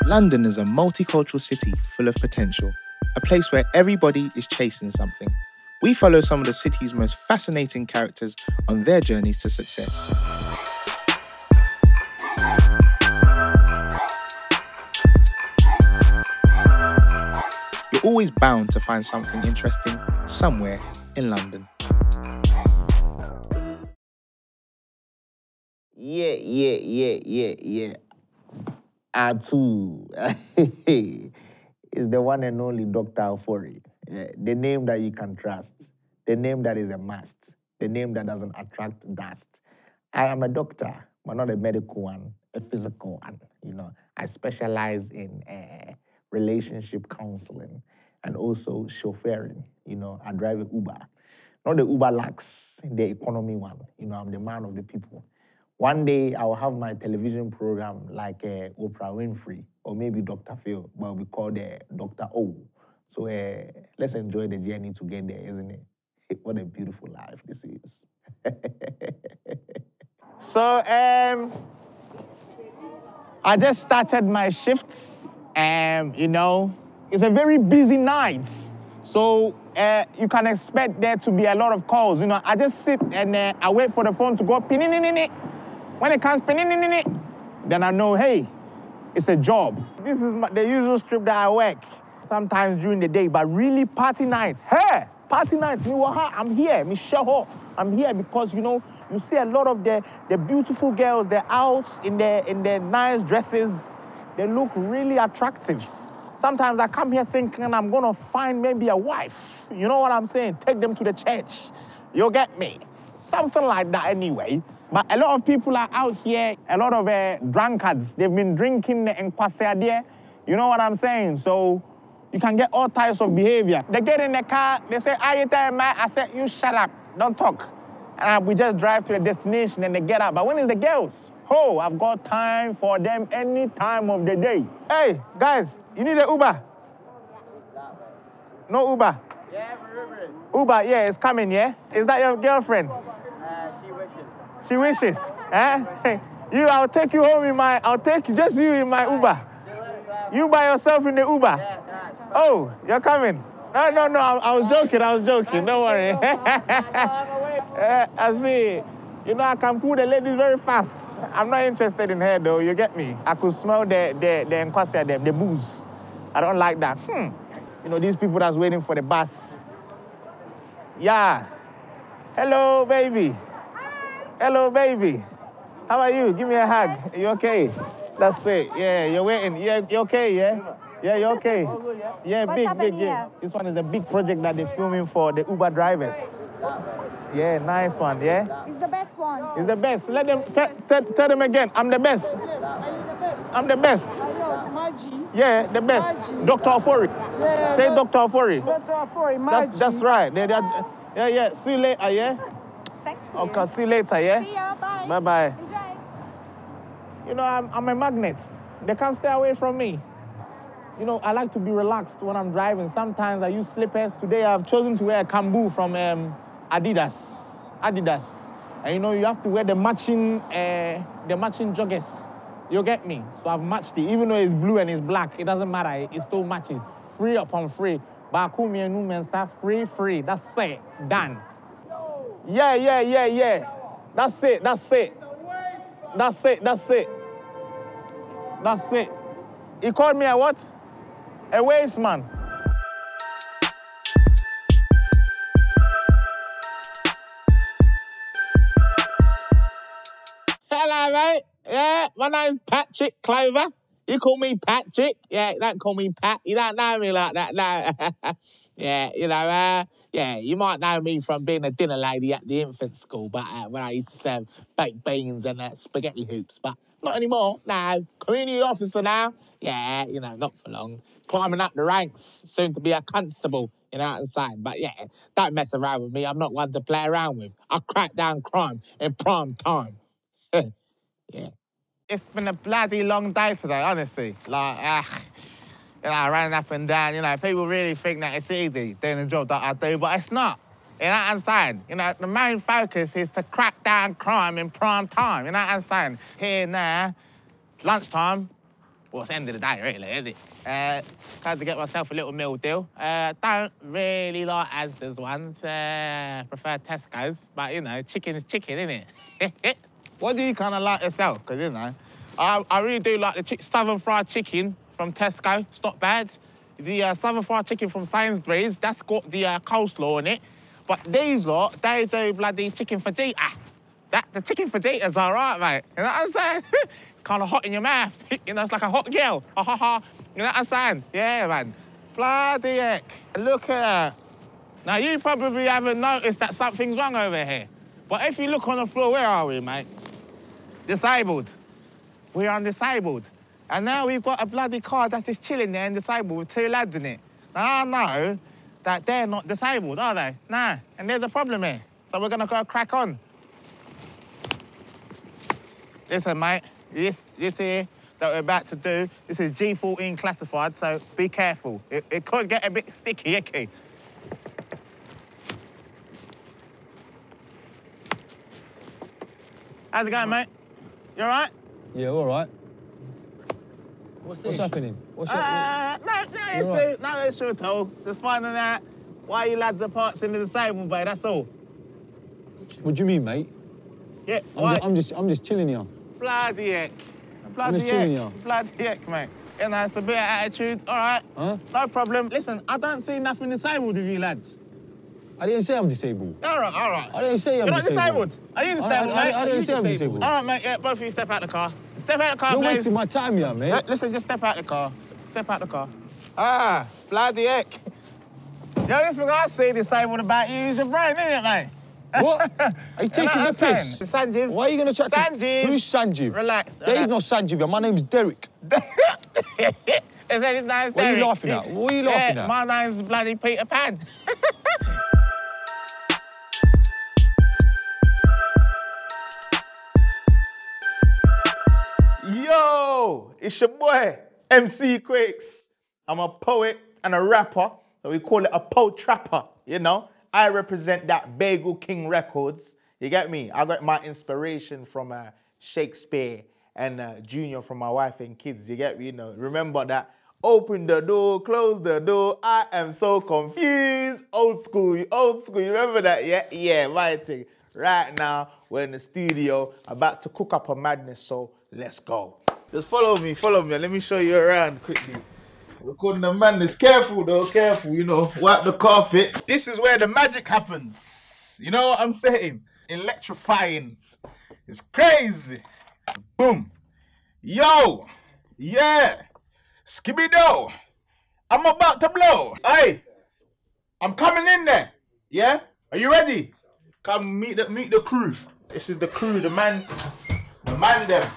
London is a multicultural city full of potential, a place where everybody is chasing something. We follow some of the city's most fascinating characters on their journeys to success. You're always bound to find something interesting somewhere in London. Yeah. Atu. Is the one and only Dr. Ofori. Yeah, the name that you can trust. The name that is a must. The name that doesn't attract dust. I am a doctor, but not a medical one, a physical one. I specialize in relationship counseling and also chauffeuring. I drive an Uber. Not the Uber Lux, the economy one. I'm the man of the people. One day, I will have my television program like Oprah Winfrey or maybe Dr. Phil, but we call it Dr. O. So let's enjoy the journey to get there, isn't it? What a beautiful life this is. So, I just started my shifts, and, it's a very busy night. So, you can expect there to be a lot of calls. I just sit and I wait for the phone to go pin-in-in-in-in. When it comes pin-in-in-in-in, then I know, hey, it's a job. This is the usual strip that I work, sometimes during the day, but really party nights. Hey, party nights, I'm here, Michelle. I'm here because, you see a lot of the beautiful girls, they're out in their nice dresses. They look really attractive. Sometimes I come here thinking I'm gonna find maybe a wife. You know what I'm saying? Take them to the church. You'll get me? Something like that anyway. But a lot of people are out here, a lot of drunkards. They've been drinking and kwaseadie. You know what I'm saying? So you can get all types of behavior. They get in the car, they say, I said, you shut up, don't talk. And we just drive to the destination and they get out. But when it's the girls, I've got time for them any time of the day. Hey, guys, you need an Uber? No Uber? Yeah, Uber. Uber, yeah, it's coming, yeah? Is that your girlfriend? She wishes. She wishes, eh? I'll take you home I'll take just you in my Uber. You by yourself in the Uber? Yeah. Oh, you're coming? No, I was joking, don't worry. I see. I can pull the ladies very fast. I'm not interested in her though, you get me? I could smell the nkwasia, the booze. I don't like that. These people that's waiting for the bus. Yeah. Hello, baby. Hello, baby. How are you? Give me a hug. You okay? That's it. Yeah, you're waiting. Yeah, you okay, yeah? Yeah, you okay? Yeah, big. This one is a big project that they're filming for the Uber drivers. Yeah, nice one, yeah? It's the best one. It's the best. Let them, tell them again, I'm the best. Yes, are you the best? I'm the best. I know, Margie. Yeah, the best. Margie. Dr. Ofori. Yeah, Say Dr. Ofori. Dr. Ofori, Margie. That's right. Yeah. See you later, yeah? Thank you. Okay, see you later, yeah? See ya, bye. Bye-bye. Enjoy. I'm a magnet. They can't stay away from me. I like to be relaxed when I'm driving. Sometimes I use slippers. Today I've chosen to wear a Kambu from Adidas. And you have to wear the matching joggers. You get me? So I've matched it. Even though it's blue and it's black, it doesn't matter. It still matches. Free upon free. Bakumi and Numensa, free. That's it. Done. Yeah. That's it. He called me a what? A waste man. Hello, mate. Yeah, my name's Patrick Clover. You call me Patrick? Yeah, don't call me Pat. You don't know me like that, no. Yeah, you might know me from being a dinner lady at the infant school, but when I used to serve baked beans and spaghetti hoops, but not anymore, no. Community officer now. Yeah, not for long. Climbing up the ranks, soon to be a constable, outside. But yeah, don't mess around with me. I'm not one to play around with. I crack down crime in prime time. Yeah. It's been a bloody long day today, honestly. I ran up and down. People really think that it's easy doing the job that I do, but it's not. You know what I'm saying? The main focus is to crack down crime in prime time. You know what I'm saying? Here and there, lunchtime, Well, it's the end of the day, really, isn't it? Tried to get myself a little meal deal. Don't really like Asda's ones. Prefer Tesco's. But, you know, chicken is chicken, isn't it? What do you kind of like yourself? Because, you know, I really do like the southern fried chicken from Tesco. It's not bad. The southern fried chicken from Sainsbury's, that's got the coleslaw in it. But these lot, they do bloody chicken fajita. The chicken fajita's all right, mate. You know what I'm saying? Kind of hot in your mouth. You know, it's like a hot girl. Ha, ha, ha. You know what I'm saying? Yeah, man. Bloody heck. Look at that. Now, you probably haven't noticed that something's wrong over here. But if you look on the floor, where are we, mate? Disabled. We're undisabled. And now we've got a bloody car that's just chilling there and disabled with 2 lads in it. Now, I know that they're not disabled, are they? Nah. And there's a problem here. So we're gonna go crack on. Listen, mate, this here that we're about to do, this is G14 classified, so be careful. It could get a bit sticky, icky. How's it going, mate? You all right? Yeah, all right. What's happening? No issue at all. Just finding out why you lads are parts in the disabled bay, that's all. What do you mean, mate? Yeah, why? I'm just chilling here. Bloody heck. Bloody heck, mate. You know, it's a bit of attitude, all right? Huh? No problem. Listen, I don't see nothing disabled with you lads. I didn't say I'm disabled. All right. I didn't say I'm disabled. You're not disabled? Are you disabled, mate? I didn't say I'm disabled. All right, mate, yeah, both of you step out the car. Step out the car, You're please. wasting my time here, mate. Listen, just step out the car. Step out the car. Ah, bloody heck. The only thing I see disabled about you is your brain, isn't it, mate? What? Are you taking the piss? Sanjeev. Why are you going to chat to... Sanjeev. Who's Sanjeev? Relax. There's no Sanjeev. My name's Derek. His name's Derek. What are you laughing at? What are you laughing at? My name's bloody Peter Pan. Yo, it's your boy, MC Quakes. I'm a poet and a rapper, so we call it a po-trapper, you know? I represent that Bagel King Records, you get me? I got my inspiration from Shakespeare and Junior from my wife and kids, you get me? You know, remember that, open the door, close the door, I am so confused. Old school, you remember that? Yeah, my thing. Right now, we're in the studio, about to cook up a madness, so let's go. Just follow me. Let me show you around quickly. Recording the madness. Careful though, you know. Wipe the carpet. This is where the magic happens. You know what I'm saying? Electrifying. It's crazy. Boom. Yo. Yeah. Skibby-do. I'm about to blow. Hey. I'm coming in there. Yeah? Are you ready? Come meet the crew. This is the crew, the man them.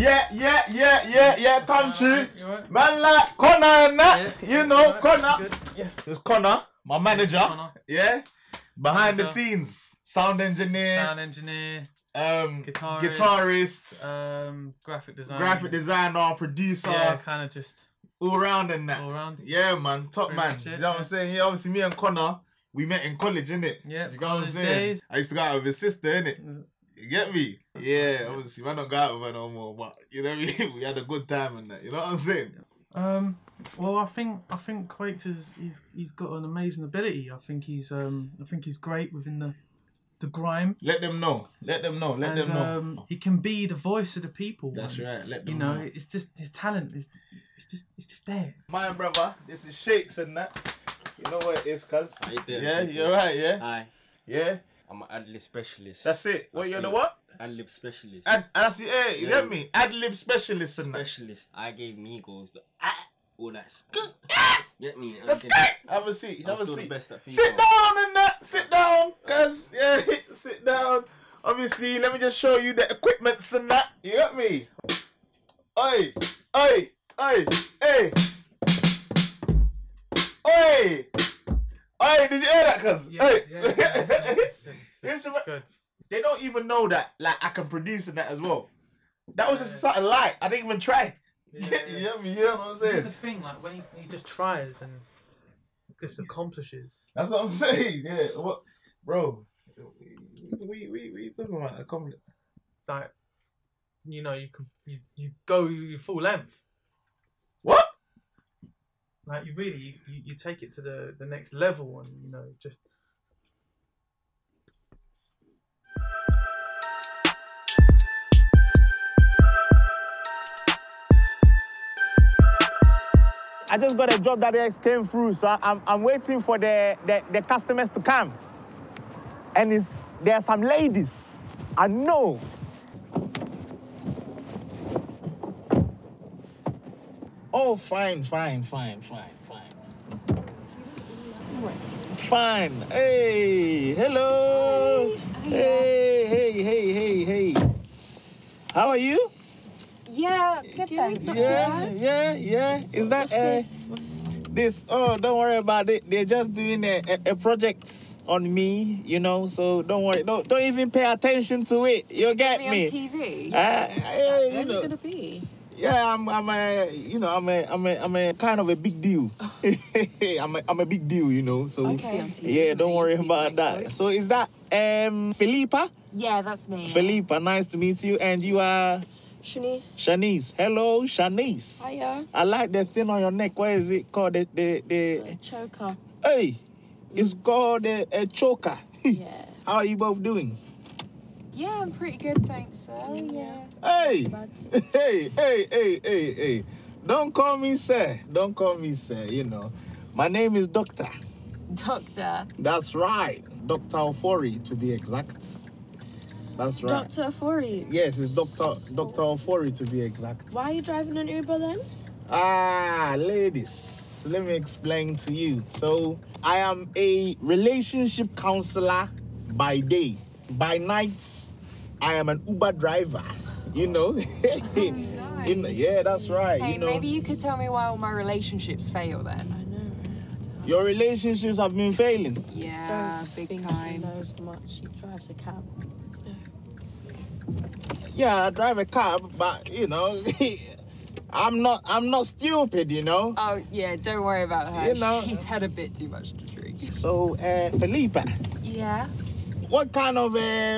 Yeah, come true. Man like Connor and that. Yeah, you know, Connor. Yes, it's Connor, my manager. Connor. Yeah. Behind the scenes. Sound engineer. Guitarist. Graphic designer, producer. Yeah, kind of just all round and that. All round. Yeah, man. Top man. You know what I'm saying? Yeah, obviously me and Connor, we met in college, innit? Yeah. You know what I'm saying? I used to go out with his sister, innit? You get me? Yeah, obviously, I don't go out with her no more, but you know what I mean? We had a good time and that, you know what I'm saying? Well, I think Quakes he's got an amazing ability. I think he's great within the grime. Let them know. He can be the voice of the people. That's right. Let them you know. know. It's just his talent it's just there. My brother, this is Shakes and that. You know what it is, cuz? Yeah, you're right, yeah? Hi. Yeah? I'm an ad-lib specialist. That's it. What, you're the what? Ad-lib specialist. That's it, hey, you get me? Ad-lib specialist and that. Specialist. I gave Migos the all that. Get me? Have a seat, have a seat. The best at Sit down and that, sit down, cuz, yeah, sit down. Obviously, let me just show you the equipments and that, you get me? Oi, hey. Hey, did you hear that, cuz? Good. They don't even know that, like, I can produce in that as well. That was just something light. I didn't even try. You know what I'm saying? The thing, like, when he just tries and just accomplishes. That's what I'm saying, yeah. What, bro, what you talking about? Like, you know, you go your full length. Like you really you take it to the next level, and you know just. I just got a job that came through, so I'm waiting for the customers to come. And there are some ladies. I know. Oh, fine. Fine. Hey, hello. Hey. How are you? Yeah, good thanks. Yeah. Is that this? Oh, don't worry about it. They're just doing a project on me, you know. So don't worry. Don't even pay attention to it. You get me? On TV. Where's it gonna be? Yeah, I'm a kind of a big deal. I'm a big deal, you know. So yeah, don't worry about that. So is that Felipa? Yeah, that's me. Felipa, nice to meet you. And you are Shanice. Hello, Shanice. Hiya. I like the thing on your neck. What is it called? It's a choker. Hey, it's called a choker. Yeah. How are you both doing? Yeah, I'm pretty good, thanks, sir. Yeah. Hey. Don't call me sir. You know. My name is Doctor. Doctor. That's right. Dr. Ofori, to be exact. That's right. Dr. Ofori? Yes, it's Dr. Ofori, to be exact. Why are you driving an Uber then? Ladies, let me explain to you. So, I am a relationship counselor by day. By nights, I am an Uber driver. You know? Nice. Yeah, that's right. Hey, you know? maybe you could tell me why all my relationships fail then. I know, right? Your relationships have been failing. Yeah, big time. He knows much. He drives a cab. Yeah, I drive a cab, but you know, I'm not stupid, you know. Oh yeah, don't worry about her. You know, she's had a bit too much to drink. So, Felipa. Yeah. What kind of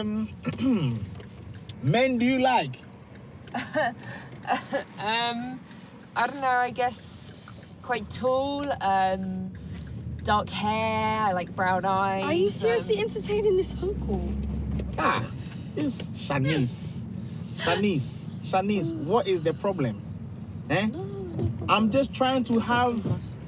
men do you like? I don't know. I guess quite tall. Dark hair. I like brown eyes. Are you seriously entertaining this uncle? It's Shanice. Shanice, what is the problem? Eh? No, problem. I'm just trying to have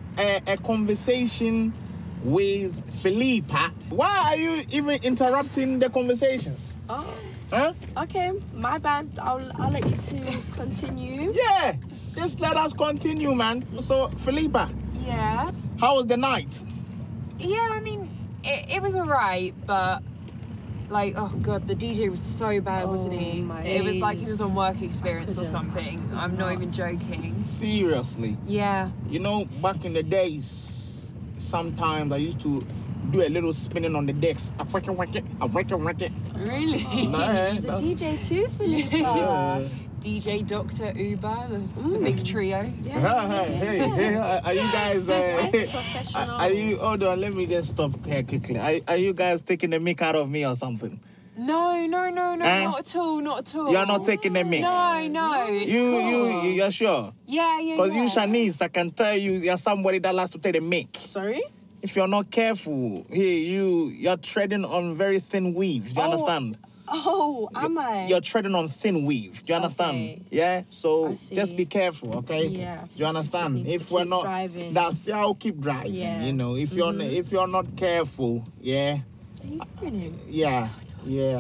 a conversation with Felipa. Why are you even interrupting the conversations? Oh. Huh? Okay, my bad. I'll let you two continue. Yeah, just let us continue, man. So, Felipa. Yeah. How was the night? Yeah, I mean, it was alright, but like, oh god, the DJ was so bad, wasn't he? It was like he was on work experience or something. I'm not even joking. Seriously. Yeah. You know, back in the days, sometimes I used to do a little spinning on the decks. I freaking work it. Really? He's a DJ too, Felipa. DJ, Doctor, Uber, the big trio. Yeah. Hey, are you guys... Professional. Are you... Hold on, let me just stop here quickly. Are you guys taking the mick out of me or something? No, not at all. You're not taking the mick? No. You're sure? Yeah. Because you, Shanice, I can tell you're somebody that likes to take the mick. Sorry? If you're not careful, you're treading on very thin weave. Do you understand? Oh, am I? You're treading on thin weave. Do you understand? Okay. Yeah? So just be careful, okay? Yeah. Do you understand? If we're not driving. I'll keep driving. Yeah. You know, if you're not careful, yeah. Are you grinning? Yeah. Wow.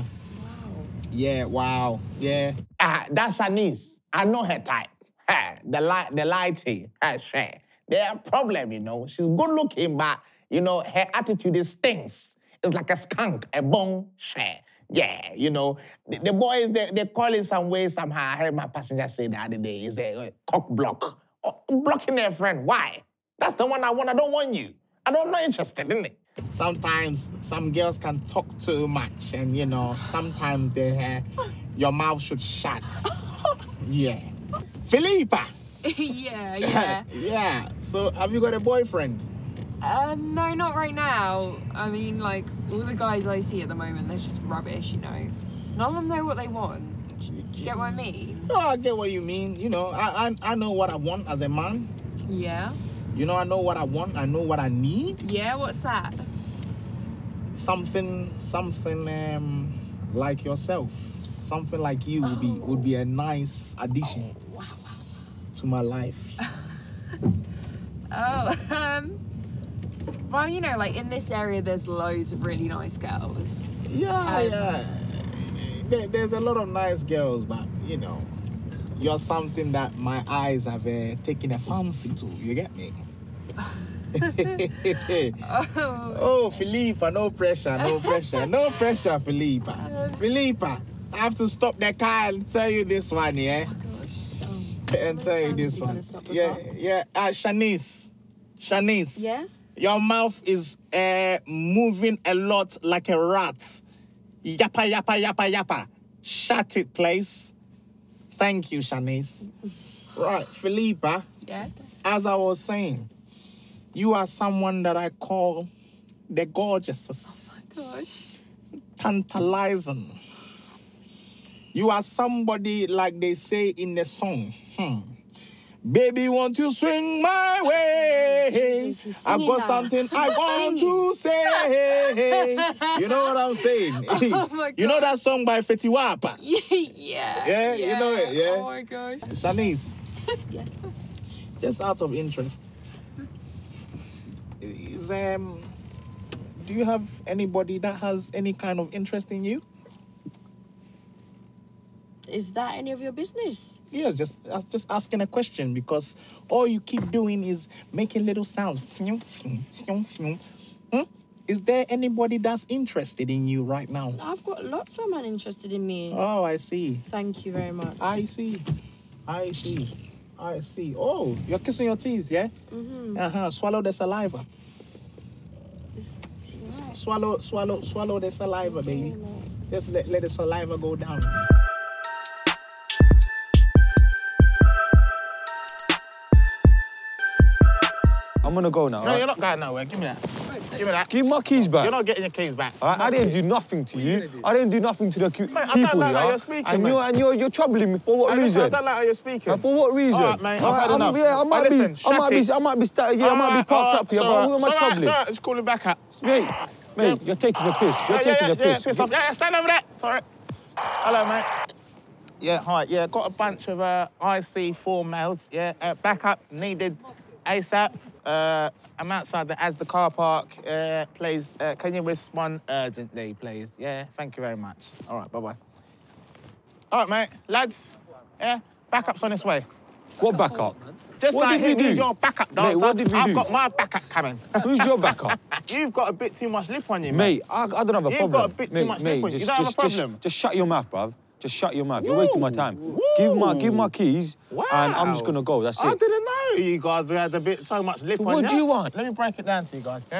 Yeah, wow. Yeah. That's Shanice. I know her type. The lighting. There's a problem, you know. She's good looking, but you know, her attitude is stinks. It's like a skunk, a bone share. Yeah, you know, the boys, they call it some way, somehow. I heard my passenger say the other day, is a cock block. Blocking their friend, why? That's the one I want, I don't want you. I'm not interested in it. Sometimes some girls can talk too much and, you know, sometimes your mouth should shut. Yeah. Felipa! Yeah. Yeah. So, have you got a boyfriend? No, not right now. I mean, like, all the guys I see at the moment, they're just rubbish, you know. None of them know what they want. Do you get what I mean? Oh, I get what you mean. You know, I know what I want as a man. Yeah. You know, I know what I want. I know what I need. Yeah, what's that? Something like yourself. Something like you would be a nice addition to my life. Well, you know, like in this area, there's loads of really nice girls. Yeah. There's a lot of nice girls, but you know, you're something that my eyes have taken a fancy to. You get me? Oh, Philippa, no pressure, Philippa. Philippa, I have to stop the car and tell you this one, yeah? And tell you this one. Yeah. Shanice. Yeah? Your mouth is moving a lot like a rat. Yappa. Shut it, please. Thank you, Shanice. Right, Philippa. Yes? As I was saying, you are someone that I call the gorgeous. Oh my gosh. Tantalizing. You are somebody like they say in the song. Baby, won't you swing my way? I've got something I want to say. You know what I'm saying? Oh my God. You know that song by Fetty Wap? Yeah, you know it, yeah? Oh my gosh. Shanice, Yeah. just out of interest, do you have anybody that has any kind of interest in you? Is that any of your business? Yeah, just asking a question because all you keep doing is making little sounds. Is there anybody that's interested in you right now? I've got lots of men interested in me. Oh, I see. Thank you very much. I see. Oh, you're kissing your teeth, yeah? Mm-hmm. Swallow the saliva. Right. Swallow the saliva, baby. Just let the saliva go down. I'm gonna go now. No, you're not going nowhere. Give me that. Give me that. Give my keys back. You're not getting your keys back. I didn't do nothing to you. I didn't do nothing to the people I don't like how here. you're speaking, And you're troubling me for what reason? I don't like how you're speaking. And for what reason? All right, mate, I've had enough. Yeah, I might be parked up here, but who am I troubling? Sorry, just call him back up. Mate, you're taking the piss. You're taking the piss. Piss off. Yeah, stand over there. Sorry. Hello, mate. Yeah, hi. Yeah, got a bunch of IC4 males. Yeah, backup needed ASAP. I'm outside the Asda car park. Please, can you respond urgently, please? Yeah, thank you very much. All right, bye-bye. All right, mate. Lads, yeah, backup's on its way. What backup? Just What like did we who's do? your backup dancer, Mate, what did we I've do? got my backup coming. Who's your backup? You've got a bit too much lip on you, Mate, I don't have a problem. You've got a bit too much lip on you. You don't have a problem. Just shut your mouth, bruv. Just shut your mouth. You're wasting my time. Give my keys, and I'm just gonna go. That's it. I didn't know you guys had so much lip on you. What do you want? Let me break it down to you guys, yeah?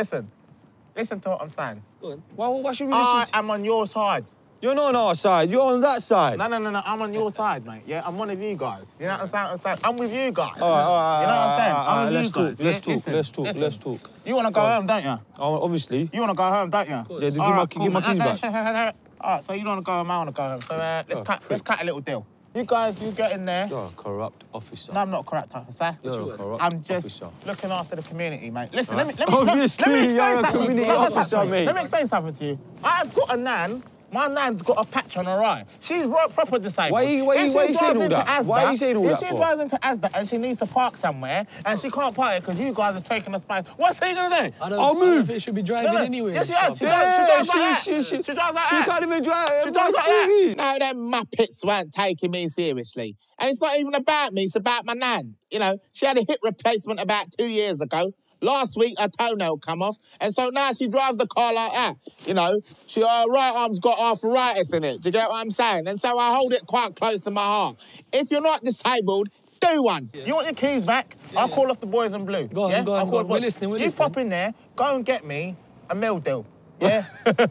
Listen to what I'm saying. Go on. Well, why should we I listen? am on your side. You're not on our side. You're on that side. No, I'm on your side, mate, yeah? I'm one of you guys. You know what I'm saying? I'm with you guys. All right. You know what I'm saying? I'm with you guys. Let's talk. You want to go home, don't you? Oh, obviously. You want to go home, don't you? Yeah, give my keys back. All right, so you don't want to go home, I want to go home. So let's cut a little deal. You guys, you get in there. You're a corrupt officer. No, I'm not a corrupt officer. You're a corrupt I'm just officer. looking after the community, mate. Listen, let me Obviously, you're a community officer, mate. Let me explain something to you. I've got a nan. My nan's got a patch on her eye. She's proper disabled. Why are you saying all that? Why are you saying all that If she for? drives into Asda and she needs to park somewhere and she can't park it because you guys are taking the space, what's she gonna do? I'll move. I don't think it should be driving anyway. Yes, she has. She drives like that. She can't even drive. She drives like that. No, them Muppets weren't taking me seriously. And it's not even about me, it's about my nan. You know, she had a hip replacement about 2 years ago. Last week, her toenail come off, and so now she drives the car like that. You know, her right arm's got arthritis in it. Do you get what I'm saying? And so I hold it quite close to my heart. If you're not disabled, do one. Yeah. You want your keys back? I'll call off the boys in blue. Go on, go on. We're listening. You pop in there, go and get me a meal deal. Yeah?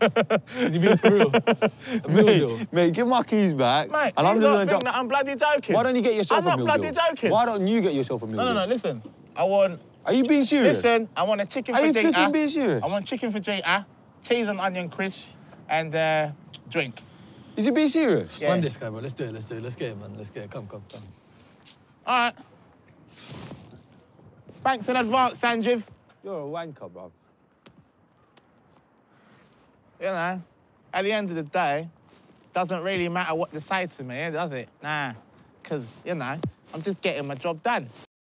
Is he being for real? A meal deal? Mate, give my keys back. Mate, and I'm just gonna think that I'm bloody joking. Why don't you get yourself a meal I'm not bloody deal? joking. Why don't you get yourself a meal deal? No, listen. I want... Are you being serious? Listen, I want a chicken Are for you Jita. flipping being serious? I want chicken for Jita, cheese and onion crisp, and drink. Is he being serious? Yeah. Run this guy, bro. Let's do it. Let's get it, man. Let's get it. Come. All right. Thanks in advance, Sanjiv. You're a wanker, bruv. You know, at the end of the day, doesn't really matter what they say to me, does it? Nah, because, you know, I'm just getting my job done.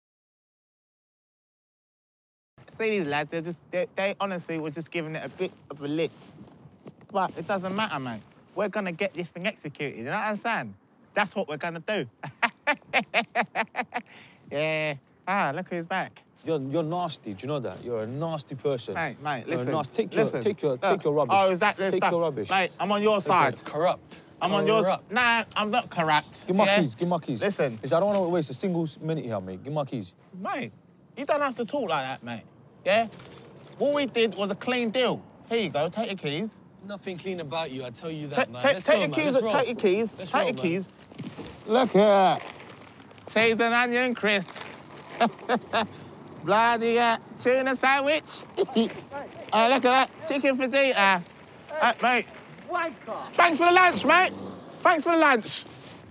See these lads, they honestly were just giving it a bit of a lick. But it doesn't matter, mate. We're gonna get this thing executed, you know what I'm saying? That's what we're gonna do. Yeah. Ah, look who's back. You're nasty, do you know that? You're a nasty person. Mate, You're listen. Take your rubbish. Oh, is that the Take stuff? your rubbish. Mate, I'm on your side. Corrupt. I'm on your side. Nah, I'm not corrupt. Give my keys, give my keys. Listen. I don't want to waste a single minute here, mate. Give my keys. Mate, you don't have to talk like that, mate. Yeah? All we did was a clean deal. Here you go, take your keys. Nothing clean about you, I tell you that, man. Take your keys, take your keys, take your keys. Look at that. Cheese and onion crisp. Bloody tuna sandwich. Look at that, chicken fajita. Mate. Thanks for the lunch, mate. Thanks for the lunch.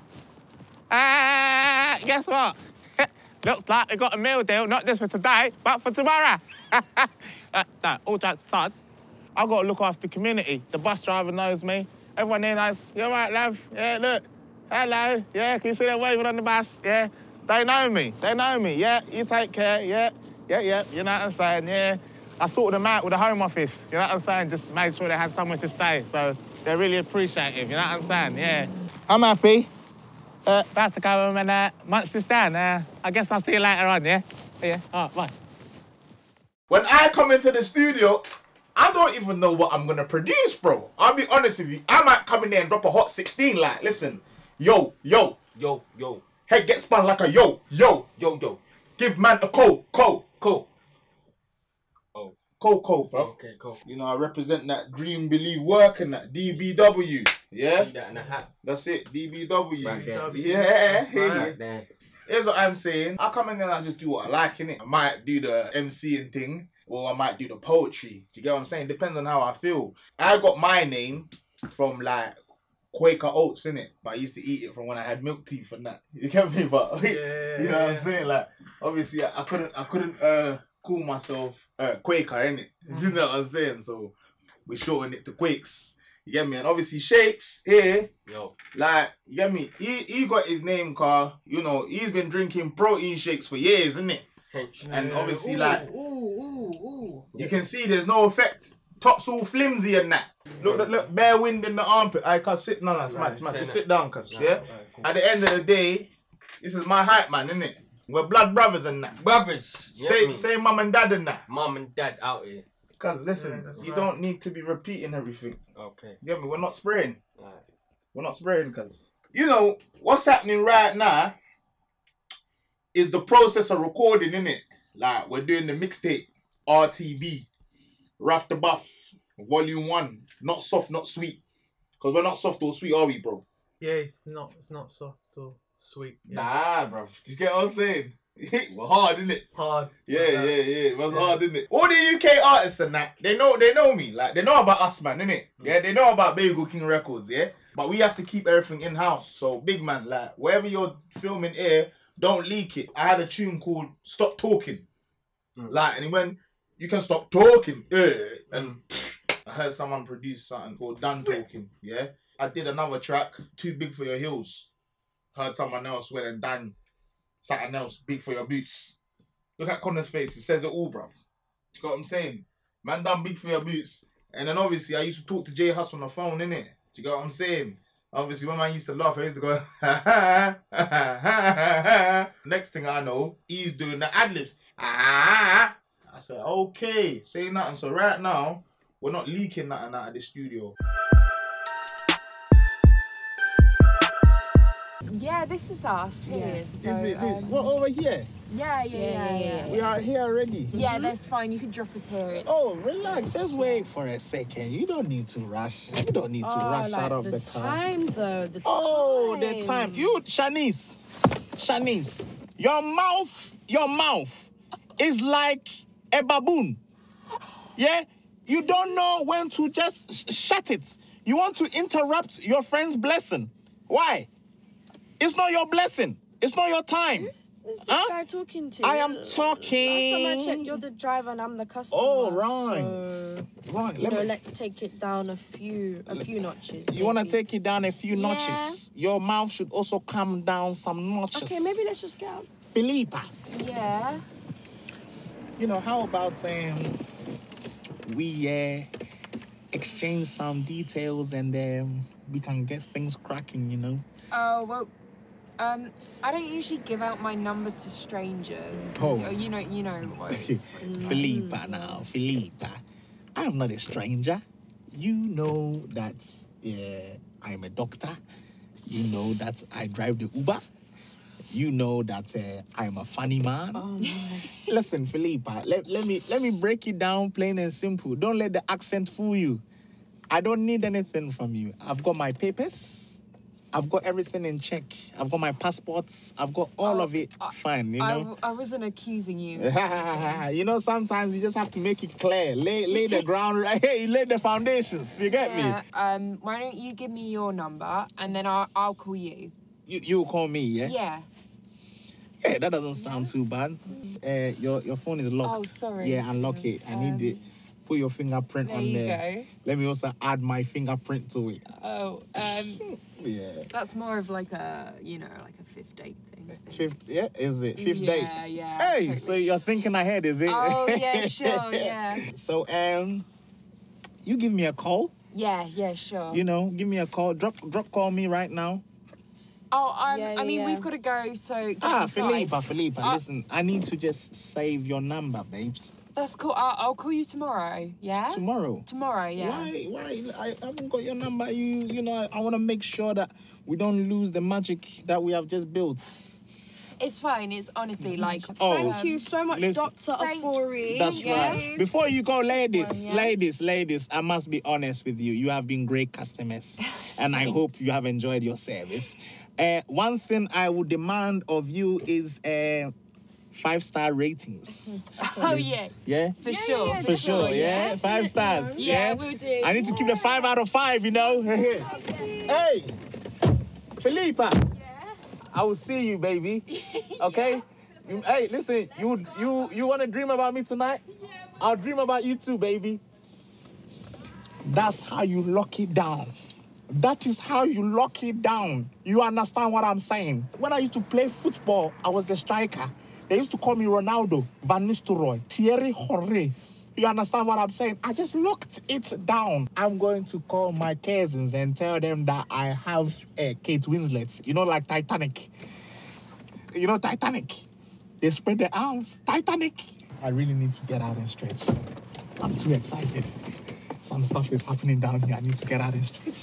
Guess what? Looks like we got a meal deal, not just for today, but for tomorrow. No, all jokes aside, I've got to look after the community. The bus driver knows me. Everyone here knows, you all right, love? Yeah, look. Hello. Yeah, can you see them waving on the bus? Yeah. They know me. They know me. Yeah, you take care. Yeah. You know what I'm saying? Yeah. I sorted them out with the Home Office. You know what I'm saying? Just made sure they had somewhere to stay. So they're really appreciative. You know what I'm saying? Yeah. I'm happy. About to go home and munch this down. I guess I'll see you later on, yeah? Yeah. All right, bye. When I come into the studio, I don't even know what I'm gonna produce, bro. I'll be honest with you. I might come in there and drop a hot 16. Like, listen, yo. Head get spun like a yo. Give man a cold. Oh. Cold, bro. Okay, cool. You know, I represent that dream, believe, work and that DBW. Yeah? See that in the hat. That's it, DBW. Right there. Yeah. Right there. Here's what I'm saying. I come in there and I just do what I like, innit? I might do the MCing thing, or I might do the poetry. Do you get what I'm saying? Depends on how I feel. I got my name from, like, Quaker Oats, innit? But I used to eat it from when I had milk teeth and that. You get me? But, you know what I'm saying? Like, obviously, I couldn't call myself Quaker, innit? You know what I'm saying? So, we shortened it to Quakes. You get me? And obviously Shakes here, like, you get me? He got his name car, you know, he's been drinking protein shakes for years, isn't it? And obviously, like, you can see there's no effect. Top's all flimsy and that. Look, bare wind in the armpit. I can't sit, no, it's mad. Just sit down, cuz, yeah? At the end of the day, this is my hype, man, innit? We're blood brothers and that. Brothers. Say mum and dad and that. Mum and dad out here. Cuz, listen, you don't need to be repeating everything. Okay. You get me? We're not spraying. Right. We're not spraying, cuz. You know, what's happening right now is the process of recording, innit? Like, we're doing the mixtape, RTB, Rough the Buff, Volume 1. Not soft, not sweet. Because we're not soft or sweet, are we, bro? Yeah, it's not soft or sweet. Yeah. Nah, bro. Do you get what I'm saying? We're hard, innit? Hard. Yeah. It was hard, innit? All the UK artists and that, they know me. Like, they know about us, man, innit? Yeah, they know about Bagel King Records, yeah? But we have to keep everything in-house. So, big man, like, wherever you're filming here, don't leak it. I had a tune called Stop Talking. Like, and when you can stop talking, and I heard someone produce something called Done Talking, yeah? I did another track, Too Big for Your Heels. Heard someone else went and done something else, Big for Your Boots. Look at Connor's face, he says it all, bruv. You got what I'm saying? Man done Big for Your Boots. And then obviously I used to talk to J Hus on the phone, innit? Do you get what I'm saying? Obviously when I used to laugh, I used to go, ha ha, ha ha. Next thing I know, he's doing the ad-libs. I said, okay, say nothing. So right now, we're not leaking nothing out of the studio. Yeah, this is us here. So, Is it? What, over here? Yeah. We are here already. Yeah, that's fine. You can drop us here. It's... Oh, relax. Just wait for a second. You don't need to rush. You don't need to rush out of the car. The time. You, Shanice, your mouth is like a baboon. Yeah? You don't know when to just shut it. You want to interrupt your friend's blessing. Why? It's not your blessing. It's not your time. Is this guy talking to you? I am talking. Last time I checked, you're the driver and I'm the customer. Oh, right. So, Right. let's take it down a few notches. You want to maybe. take it down a few Yeah. notches? Your mouth should also come down some notches. Okay, maybe let's just get out. Philippa, Yeah. you know, how about we exchange some details and we can get things cracking, you know? Oh, well, I don't usually give out my number to strangers. Oh. You know what it's Philippa now, Philippa. I am not a stranger. You know that I'm a doctor. You know that I drive the Uber. You know that I'm a funny man. Oh, Listen, Philippa, let me break it down plain and simple. Don't let the accent fool you. I don't need anything from you. I've got my papers. I've got everything in check. I've got my passports. I've got all of it fine, you know? I wasn't accusing you. You know, sometimes you just have to make it clear. Lay the ground right here. You lay the foundations. You get me? Why don't you give me your number and then I'll call you. You call me, yeah? Yeah. Yeah, that doesn't sound too bad. Your phone is locked. Oh, sorry. Yeah, unlock it. I need it. Put your fingerprint There on you there. go. Let me also add my fingerprint to it. Oh, Yeah. that's more of like a fifth date thing. Fifth, yeah, is it? Fifth Yeah, date? yeah, Hey, totally. so you're thinking ahead, is it? Oh, yeah, sure, yeah. So, you give me a call. Yeah, sure. You know, give me a call. Drop call me right now. Oh, I mean, we've got to go, so... Philippa, Uh, listen, I need to just save your number, babes. That's cool. I'll call you tomorrow, yeah? Tomorrow? Tomorrow, yeah. Why? I haven't got your number. You know, I want to make sure that we don't lose the magic that we have just built. It's fine. It's honestly like... Oh, Thank you so much, Dr. Afori. That's Yeah. right. Before you go, ladies, I must be honest with you. You have been great customers, and I hope you have enjoyed your service. One thing I would demand of you is 5-star ratings. Oh, yeah. Yeah? For sure. For sure, yeah? 5 stars. Yeah, we'll do. I need to keep the 5 out of 5, you know? Hey, Philippa. I will see you, baby. Okay? Hey, listen, you want to dream about me tonight? I'll dream about you too, baby. That's how you lock it down. That is how you lock it down. You understand what I'm saying? When I used to play football, I was the striker. They used to call me Ronaldo, Van Nistelrooy, Thierry Henry. You understand what I'm saying? I just locked it down. I'm going to call my cousins and tell them that I have Kate Winslet. You know, like Titanic. You know Titanic? They spread their arms. Titanic. I really need to get out and stretch. I'm too excited. Some stuff is happening down here. I need to get out and stretch.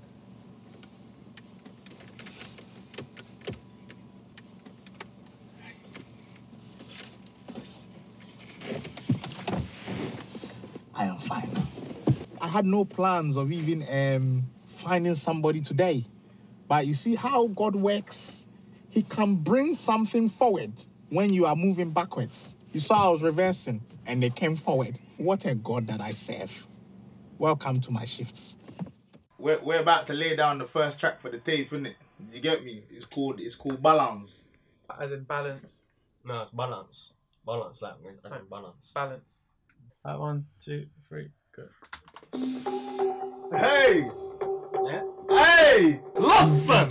I am fine. I had no plans of even finding somebody today. But you see how God works? He can bring something forward when you are moving backwards. You saw I was reversing and they came forward. What a God that I serve. Welcome to my shifts. We're about to lay down the first track for the tape, isn't it? You get me? It's called Balance. As in balance. No, it's balance. Balance, like balance. Balance. 1, 2, 3, go. Hey! Yeah? Hey! Listen!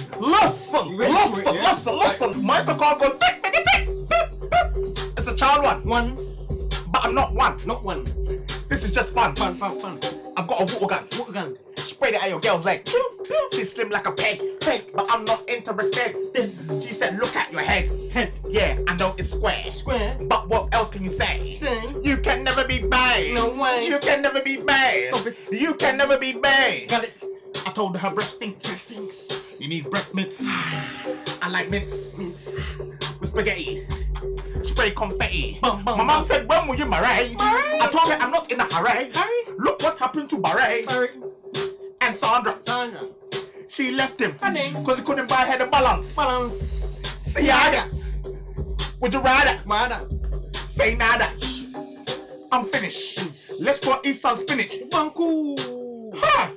My call goes beep, beep, beep, beep, beep. It's a child one. But I'm not one. Not one. This is just fun. Fun. I've got a water gun. Sprayed it at your girl's leg. She's slim like a peg. But I'm not interested. She said, look at your head. Yeah, I know it's square. But what else can you say? You can never be bae. No way. You can never be bae. Stop it. You can never be bae. Got it. I told her breath stinks. You need breath mints. I like mints. With spaghetti. Spray confetti. My mom said, when will you marry? I told her I'm not in a hurry. Look what happened to Barry. And Sandra. She left him because he couldn't buy her the balance. Siaga. Would you rather? Say nada. I'm finished. Let's go eat some spinach. Ha!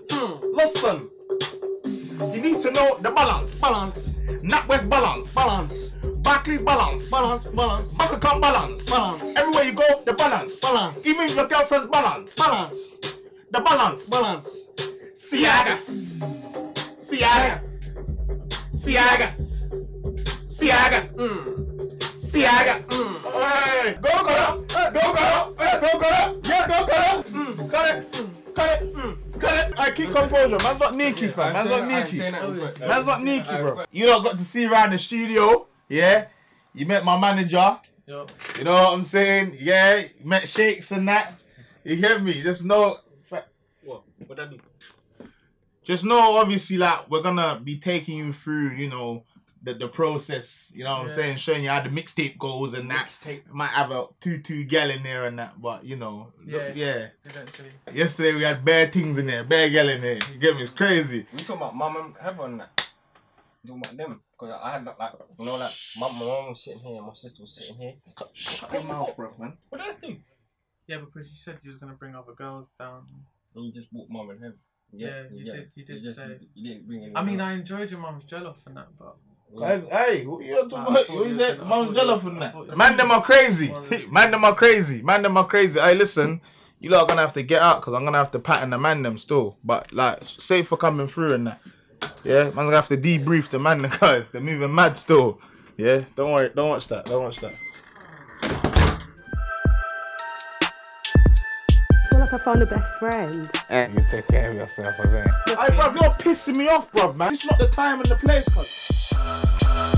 Listen. You need to know the balance. NatWest balance. Barclays balance. Balance. Bank account balance. Everywhere you go, the balance. Even your girlfriend's balance. The balance. Siaga. Siaga. Hey, go. Yeah, go. Cut it. Alright, keep composure. Man's not sneaky, fam. Man's not sneaky, bro. You lot got to see around the studio. Yeah. You met my manager. Yep. You know what I'm saying? Yeah. You met Shakes and that. You get me? Just know. What that do? Just know, obviously, like, we're gonna be taking you through, you know, the process, you know what I'm saying? Showing you how the mixtape goes and that. Might have a 2 gal in there and that, but, you know. Yeah. Eventually. Yesterday we had bare things in there, bare gal in there. You get me? It's crazy. We talking about mum and Heather and that. Talking about them. Because I had, like, you know, like, my mum was sitting here and my sister was sitting here. Shut your mouth, bro, man. What did I do? Yeah, because you said you was gonna bring other girls down. And you just brought mum and Heather. Yeah, you did say. You didn't bring anyone I mean, else. I enjoyed your mum's jollof and that, but. Hey, what you talking about? What you said? Mum's jealous and that. Man, them are crazy. Man, them are crazy. Hey, listen, you lot are gonna have to get out because I'm gonna have to pattern the man them still. But like, safe for coming through and that. Yeah, man's gonna have to debrief the man, the guys. They're moving mad still. Yeah, don't worry. Don't watch that. I feel like I found a best friend. You take care of yourself, I say. Hey, bruv, you're pissing me off, bruv, man. It's not the time and the place, cuz.